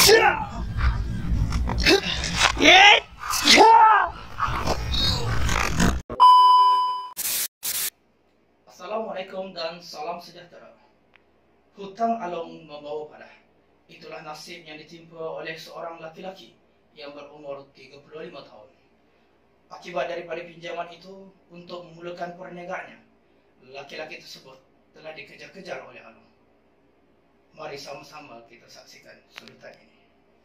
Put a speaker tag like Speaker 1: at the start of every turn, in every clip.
Speaker 1: Assalamualaikum dan salam sejahtera. Hutang alung membawa padah. Itulah nasib yang ditimpa oleh seorang laki-laki yang berumur 35 tahun. Akibat daripada pinjaman itu untuk memulakan perniagaannya, laki-laki tersebut telah dikejar-kejar oleh alung. Mari sama-sama kita saksikan surutan ini.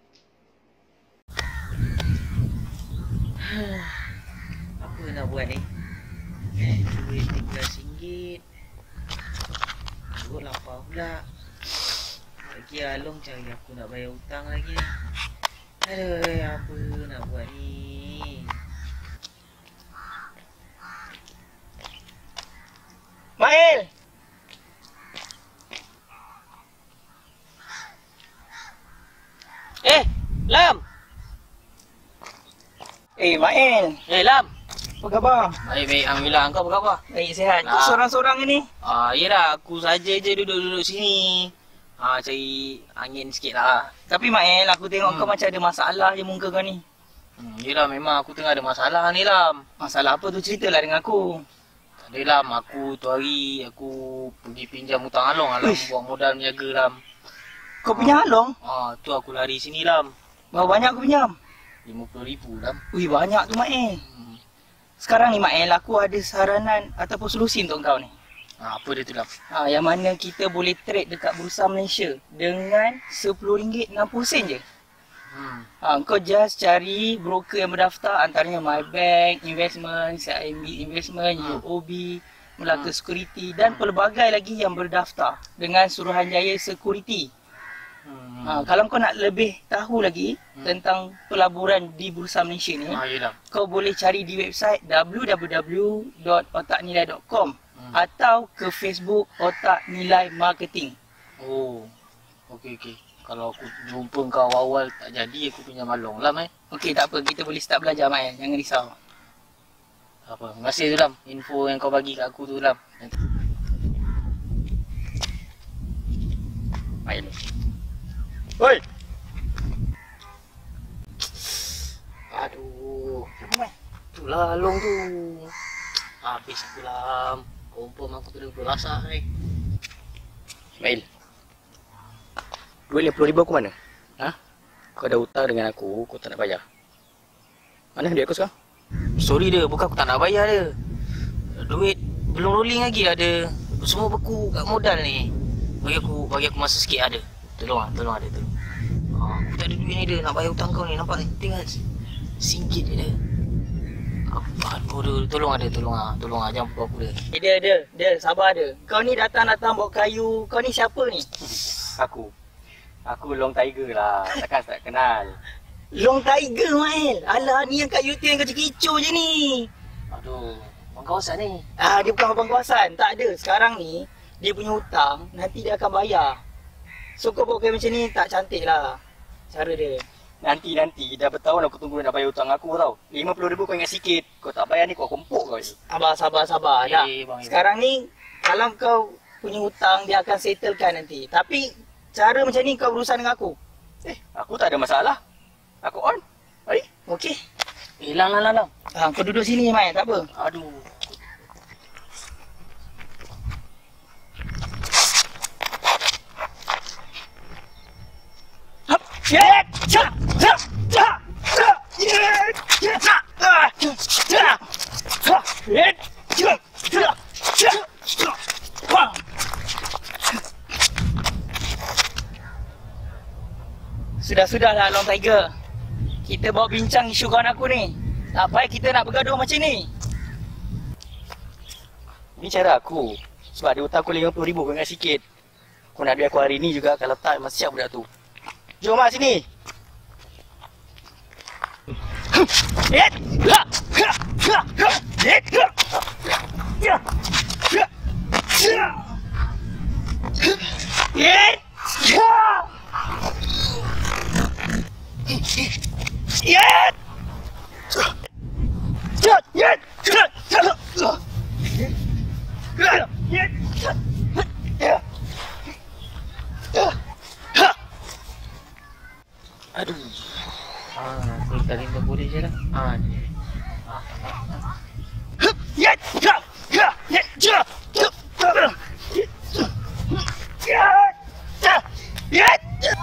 Speaker 2: Apa nak buat ni? Duit RM13. Perut lapar pula. Lagi Along cari aku nak bayar hutang lagi. Aduh, apa nak buat ni?
Speaker 1: Mail!
Speaker 2: Lam!
Speaker 1: Mail!
Speaker 2: Lam!
Speaker 1: Apa khabar?
Speaker 2: Baik, alhamdulillah. Engkau apa khabar?
Speaker 1: Baik, sihat. Kau seorang-seorang ini?
Speaker 2: Yelah, aku saja je duduk-duduk sini. Cari angin sikit lah.
Speaker 1: Tapi Mail, aku tengok kau macam ada masalah je muka kau ni.
Speaker 2: Yelah, memang aku tengah ada masalah ni, Lam.
Speaker 1: Masalah apa tu, ceritalah dengan aku.
Speaker 2: Tak ada, Lam. Aku tu hari aku pergi pinjam hutang Along. Alam buat modal menjaga, Lam.
Speaker 1: Kau punya Along?
Speaker 2: Tu aku lari sini, Lam.
Speaker 1: Berapa banyak kau pinjam?
Speaker 2: RM50,000, Lam.
Speaker 1: Wih, banyak tu Mail. Sekarang ni Mail, aku ada saranan ataupun solusi untuk kau ni.
Speaker 2: Apa dia tu, Lam?
Speaker 1: Yang mana kita boleh trade dekat Bursa Malaysia dengan RM10.60 je. Kau just cari broker yang berdaftar, antaranya Maybank Investment, CIMB Investment, UOB, Melaka Security dan pelbagai lagi yang berdaftar dengan Suruhanjaya Security. Kalau kau nak lebih tahu lagi tentang pelaburan di Bursa Malaysia ni, kau boleh cari di website www.otaknilai.com atau ke Facebook Otak Nilai Marketing.
Speaker 2: Okey. Kalau aku jumpa kau awal tak jadi, aku pinjam Along, Lam.
Speaker 1: Okey, tak apa. Kita boleh start belajar, Mail. Jangan risau.
Speaker 2: Apa? Terima kasih tu, Lam. Info yang kau bagi kat aku tu, Lam.
Speaker 1: Mail.
Speaker 2: Oi!
Speaker 1: Aduh. Apa, Mail?
Speaker 2: Itulah Along tu. Habis aku, Lam. Confirm aku tu berasa ni.
Speaker 3: Mail, duit RM50,000 aku mana? Kau ada hutang dengan aku, kau tak nak bayar. Mana duit aku sekarang?
Speaker 2: Sorry dia, bukan aku tak nak bayar dia. Duit belum rolling lagi ada. Semua beku kat modal ni. Bagi aku masa sikit ada. Tolong ada tu. Aku tak ada duit ni dia nak bayar hutang kau ni. Nampak ni? Tinggal RM1 je dia. Aduh, tolong jangan pukul aku dia.
Speaker 1: Dia, sabar dia. Kau ni datang bawa kayu. Kau ni siapa ni?
Speaker 3: Aku Long Tiger lah. Takkan tak kenal.
Speaker 1: Long Tiger, Mail. Alah, ni yang kat YouTube yang kecil-kecil je ni.
Speaker 2: Aduh, abang kawasan ni.
Speaker 1: Dia bukan abang kawasan. Tak ada. Sekarang ni, dia punya hutang, nanti dia akan bayar. So, kau bawa kayu macam ni, tak cantik lah cara dia.
Speaker 3: Nanti dah bertahun aku tunggu nak bayar hutang aku tau. RM50,000 kau ingat sikit. Kau tak bayar ni kau kompok kau ni.
Speaker 1: Sabar. Dah. Sekarang ni, kalau kau punya hutang, dia akan settlekan nanti. Tapi, cara macam ni kau berurusan dengan aku.
Speaker 3: Aku tak ada masalah. Aku on. Baik.
Speaker 1: Okey.
Speaker 2: Lang.
Speaker 1: Kau duduk sini, Mai. Tak apa.
Speaker 2: Aduh.
Speaker 1: Sudahlah Long Tiger. Kita bawa bincang isu kawan aku ni. Tak payah kita nak bergaduh macam ni.
Speaker 3: Ni cara aku. Sebab dia hutang aku RM50,000 kau ingat sikit. Kau nak duit aku hari ni juga. Kalau tak masih siap budak tu. Jom mak sini.
Speaker 2: Aduh. Kalau tadi tak boleh je lah. Ni.
Speaker 1: Ya, ya, ya, ya, ya, ya, ya, ya, ya.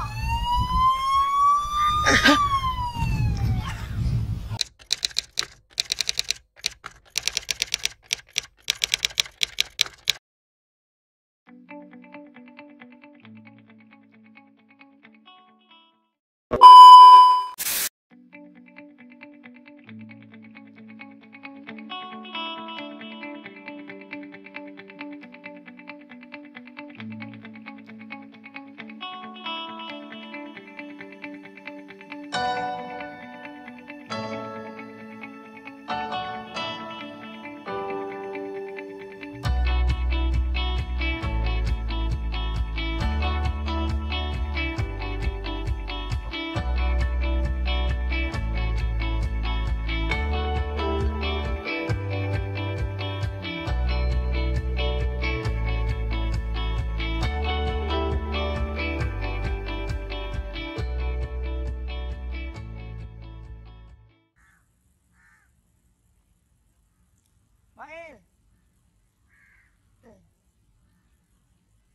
Speaker 1: Mail.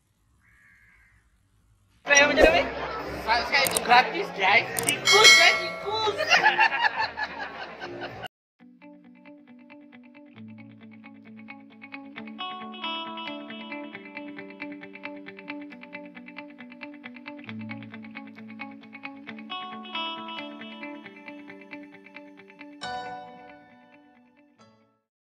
Speaker 1: Saya macam mana?
Speaker 2: Subscribe itu gratis guys. Tikus guys.